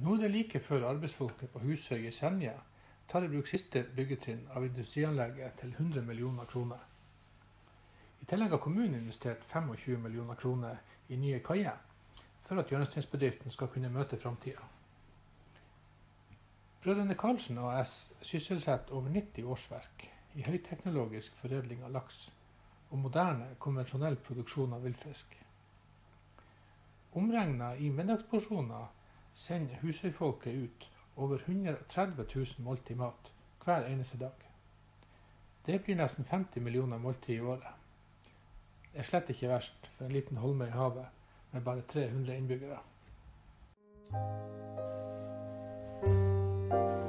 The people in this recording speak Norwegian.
Nå er det like før arbeidsfolket på Husøy i Senja tar i bruk siste byggetrinn av industrianlegget til 100 millioner kroner. I tillegg har kommunen investert 25 millioner kroner i nye kaier for at hjørnesteinsbedriften skal kunne møte framtida. Brødrene Karlsen AS sysselsetter over 90 årsverk i høyteknologisk foredling av laks og moderne, konvensjonell produksjon av villfisk. Omregnet i middagsporsjoner sender Husøyfolket ut over 130 000 måltid mat hver eneste dag. Det blir nesten 50 millioner måltid i året. Det er slett ikke verst for en liten holme i havet med bare 300 innbyggere.